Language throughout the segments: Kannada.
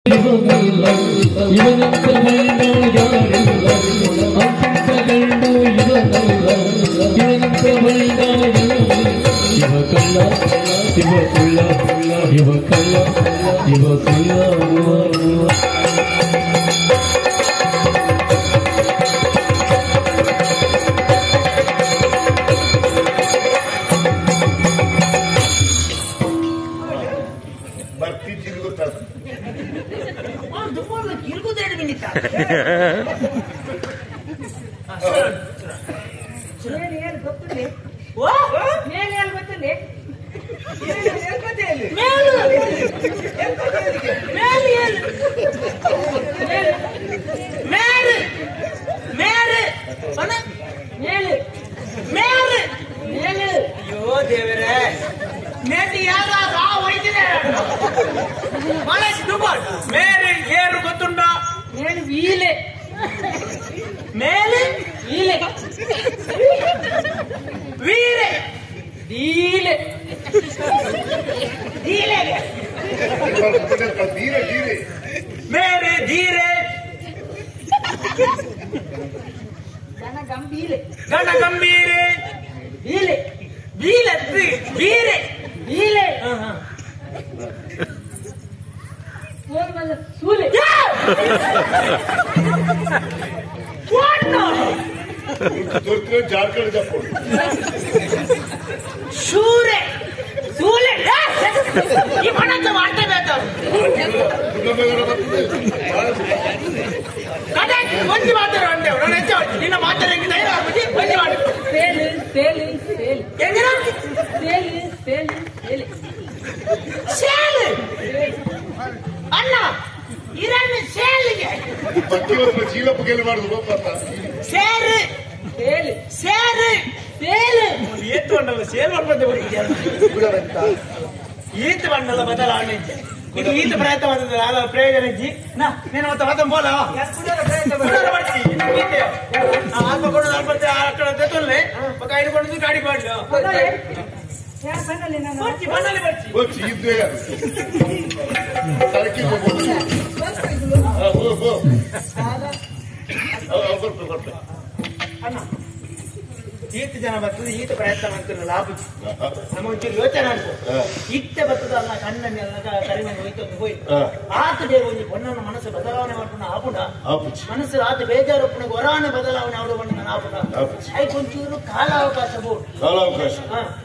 ಈತ ಜನ ಬರ್ತದೆ ಈತ ಪ್ರಯತ್ನ ಮಾಡ್ತಿರಲ್ಲ ಲಾಭಕ್ಕೆ ನಮ್ಮ ಒಂಚೂರು ಯೋಚನೆ ಅನ್ಕೋ ಇತ್ತೆ ಬರ್ತದಲ್ಲ ಕಣ್ಣನ್ನೆಲ್ಲ ಕರಿಮಣ್ಣು ಹೋಯ್ತು ಆತ ದೇವ ಒಂದು பொண்ணನ್ನು ಮನಸ್ಸು ಬದಲಾವಣೆ ಮಾಡ್ಕೊಂಡು ಆಪುಡ ಮನಸ್ಸು ಆತ ಬೇಜಾರು ಒಪ್ಪಣ ಹೊರಾನೆ ಬದಲಾವಣೆ ಆಡೋ ಬಣ್ಣ ನಾನು ಆಪುಡ ಅದಕ್ಕೆ ಒಂಚೂರು ಕಾಲಾವಕಾಶ ಬೋದು ಕಾಲಾವಕಾಶ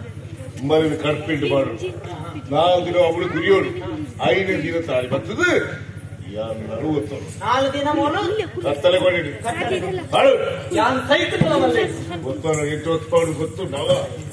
ಮರಿನ ಕಡ್ಪಿಟ್ಟು ಮಾಡು 4 ದಿನ ಅವಳು ಕುರಿಯೋಳು 5ನೇ ದಿನ ತಾಳಿ ಬರ್ತದೆ 4 ದಿನ ಮೂಲು ಕತ್ತಲೆ ಕೊಂಡಿಡಿ ಹಾಳು ಯಾನ್ ಸಹಿತ ಗೊತ್ತು ಎಷ್ಟು ಹೊತ್ಕೊಂಡು ಗೊತ್ತು ನಾವ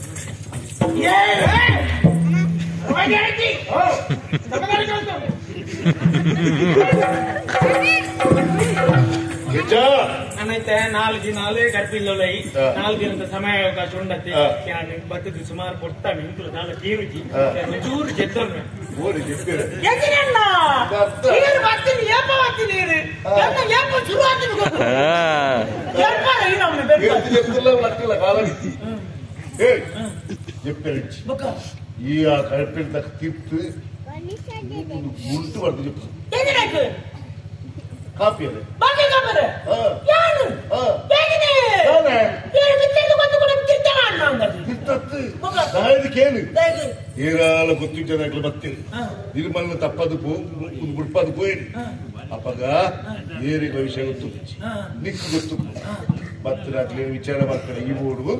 ನನ್ನೈತೆ 4 ದಿನಾಲೇ ಕರ್ಪಿಲ್ಲೈ 4 ದಿನದ ಸಮಯ ಅವಕಾಶ ಉಂಡತ್ತೆ ಬತ್ತದ ಸುಮಾರು ಕೊಡ್ತಾನೆ ಇಂಕಲು ನಾಲ ತೀರುಜಿ ಚೂರು ಜೆತ್ತೊಮ್ಮೆ ಓಡಿ ಜೆತ್ತರೆ ಎಜಿನಣ್ಣ ನೀರು ಬರ್ತೀನಿ ಏಪ ಬರ್ತೀನಿ ನನ್ನ ಏಪ ಶುರು ಆಗ್ತೀನಿ ಗೊತ್ತು ಏಪ ಇರವನೆ ಬೆಟ್ಟ ಜೆತ್ತಲ್ಲ ಲಕ್ಕಲ ಕಾಲಕ್ಕೆ ಏ ಜೆತ್ತರೆ ಬಕ ಈ ಆ ಕರ್ಪಿಲ್ ತಕ್ಕ ತಿತ್ತು ಮುಳ್ತು ಬರ್ದು ಜೆತ್ತು ಎಜಿನಕ್ಕೆ ಕಾಪಿ ಅದೇ ಬಾಕಿ ಕಾಪರೆ ಯಾರು ಬೇಗನೆ ಯಾನೆ ಏರು ಬಿಚ್ಚಲು ಬಂದು ಕೂಡ ತಿರ್ತಾನ ಅಣ್ಣ ಅಂಗಡಿ ತಿತ್ತತ್ತು ದಾಯದ ಕೇಳು ಏರಾಲ ಗೊತ್ತಿದ್ದನಾಗ್ಲ ಮತ್ತೆ ನಿರ್ಮಲ ತಪ್ಪದು ಗುಡ್ಪದು ಪೋಯಿರಿ ಅಪ್ಪಗ ಏರಿಗ ವಿಷಯ ಗೊತ್ತು ನಿಕ್ಕು ಗೊತ್ತು ಮತ್ತೆ ವಿಚಾರ ಮಾಡ್ತಾರೆ ಈ ಓಡುವುದು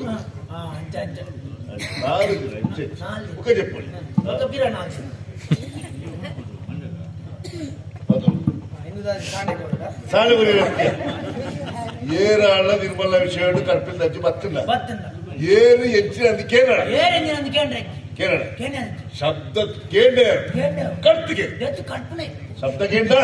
4 ದಿನ ಮುಖ చెప్పండి ಅದು ಸಾಲೆ ಬರೀ ಏರಾಳ ನಿರ್ಮಲ ವಿಷಯ ಕರ್ಪಿಲ್ ದಜ್ಜಿ ಬತ್ತಿಲ್ಲ ಏರು ಹೆಚ್ಚಿನ ಅಂದು ಕೇರಳ ಶಬ್ದ ಕೇಂದ್ರ ಕರ್ತಿಗೆ ಶಬ್ದ ಕೇಂದ್ರ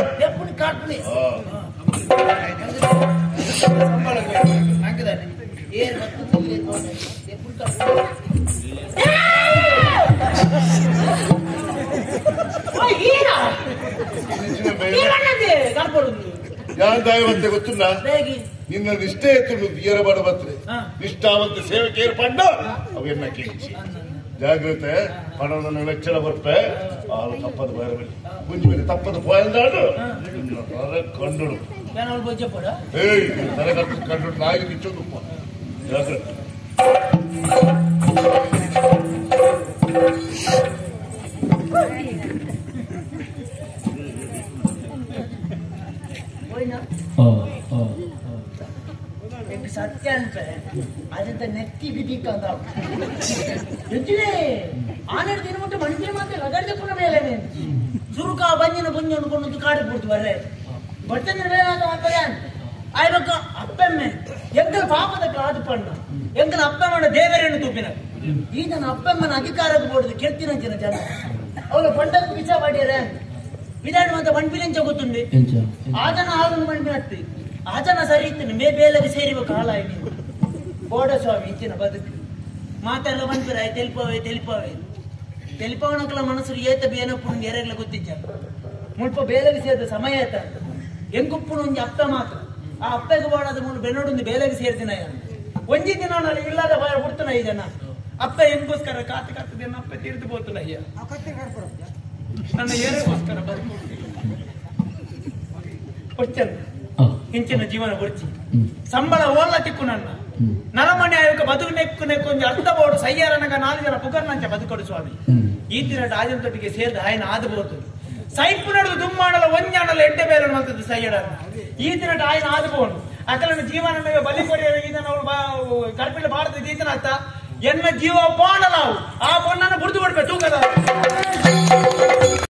ಯಾನ್ ದಾಯವಂತೆ ಗೊತ್ತುಲ್ಲ ನಿನ್ನ ನಿಷ್ಠೆ ಎತ್ತು ಏರಬಾಡ ಬರ್ತದೆ ನಿಷ್ಠಾವಂತ ಸೇವಕೇರು ಪಂಡ ಅವೆನ್ನ ಕೇಳಿಸಿ ಜಾಗ್ರತೆ ಪಣವನ್ನು ವೆಚ್ಚಲ ಬರ್ಪೆ ಆಳು ತಪ್ಪದ ಬೇರೆ ಮೇಲೆ ಮುಂಜಿ ಮೇಲೆ ತಪ್ಪದ ಪೋಯಂದಾಡು ಕಂಡು ಏಯ್ ತಲೆ ಕಟ್ಟು ಕಂಡು ನಾಯಿ ನಿಚ್ಚೋದು ಜಾಗ್ರತೆ ಸತ್ಯ ಅಂತ ಅದಂತ ನೆತ್ತಿ ಬಿದ್ದಿಕ್ಕಂದ ಆನೆರಡು ದಿನ ಮುಟ್ಟು ಮನುಷ್ಯ ಮತ್ತೆ ಲಗಡ್ದೆ ಪುನಃ ಮೇಲೆ ಸುರುಕ ಬಂಜಿನ ಬುಂಜಿ ಅನ್ಕೊಂಡು ಕಾಡಿ ಬಿಡ್ತು ಬರ್ರೆ ಬರ್ತಂದ್ರೆ ಬೇನಾದ ಆಯ್ಬಕ್ಕ ಅಪ್ಪಮ್ಮೆ ಎಂಕಲ್ ಪಾಪದ ಕಾದು ಪಣ್ಣ ಎಂಕಲ್ ಅಪ್ಪಮ್ಮನ ದೇವರೇನು ತೂಪಿನ ಈತನ ಅಪ್ಪಮ್ಮನ ಅಧಿಕಾರಕ್ಕೆ ಬೋಡುದು ಕೆತ್ತಿನ ಜನ ಅವಳು ಪಂಡಕ್ಕೆ ವಿಚಾರ ಮಾಡ್ಯಾರ ವಿಧಾನ ಅಂತ ಮಣ್ಪಿನ ಗೊತ್ತುಂಡಿ ಆತನ ಆಳನ್ನು ಮಣ್ಪಿನ ಹತ್ತಿ ಆತನ ಸರಿ ಇತ್ತು ಮೇ ಬೇಲಗೆ ಸೇರಿವ ಕಾಲ ಆಯ್ತು ಬೋಡ ಸ್ವಾಮಿ ಇತ್ತಿನ ಬದುಕು ಮಾತೆಲ್ಲ ಬಂದ್ಬಿರ ತೆಲಿಪವನಕಲ ಮನಸ್ಸು ಏತ ಬೇನಪ್ಪು ಎರೆಗ್ಲ ಗೊತ್ತಿದ್ದ ಮುಲ್ಪ ಬೇಲಗೆ ಸೇರಿದ ಸಮಯ ಆಯ್ತ ಎಂಗುಪ್ಪು ಒಂಜಿ ಅಪ್ಪ ಮಾತ್ರ ಆ ಅಪ್ಪಗೆ ಬೋಡದ ಮುಳು ಬೆನ್ನೋಡೊಂದು ಬೇಲಗೆ ಸೇರ್ದಿನ ಒಂಜಿ ದಿನ ನಾನು ಇಲ್ಲದ ಭಯ ಬಿಡ್ತಾನ ಈ ಜನ ಅಪ್ಪ ಹೆಂಗೋಸ್ಕರ ಕಾತದೇನ ಅಪ್ಪ ತೀರ್ದು ಬೋತನ ಅಯ್ಯ ನನ್ನ ಏರಿಗೋಸ್ಕರ ಬದುಕು ಕೊಡ್ತೇನೆ ಹಿಂಚಿನ ಜೀವನ ಕೊಡ್ತಿ ಸಂಬಳ ಓಲ್ಲ ತಿಕ್ಕು ನನ್ನ ನರಮಣಿ ಆಯೋಗ ಬದುಕು ನೆಕ್ಕೊಂದು ಅರ್ಧ ಬೋಡು ಸಯ್ಯಾರನಗ 4 ಜನ ಪುಗರ್ನಂಚ ಬದುಕೊಡು ಸ್ವಾಮಿ ಈ ದಿನ ರಾಜಂತೊಟ್ಟಿಗೆ ಸೇರಿದ ಆಯ್ನ ಆದಬಹುದು ಸೈಪು ನಡೆದು ದುಮ್ಮಾಡಲ ಒಂಜಾಣಲ ಎಡ್ಡೆ ಬೇರೆ ಮಾಡ್ತದ್ದು ಸಯ್ಯಡನ್ನ ಈ ದಿನ ಆಯ್ನ ಆದಬಹುದು ಅಕಲನ ಜೀವನ ಬಲಿ ಕೊಡಿಯ ಇದನ್ನ ಅವಳು ಕರ್ಪಿಲ್ಲ ಬಾರದ ಈತನ ಅತ್ತ ಎನ್ನ ಜೀವ ಬಾಣಲಾವು ಆ ಬಣ್ಣನ ಬುಡ್ದು ಬಿಡ್ಬೇಕು ತೂಕದ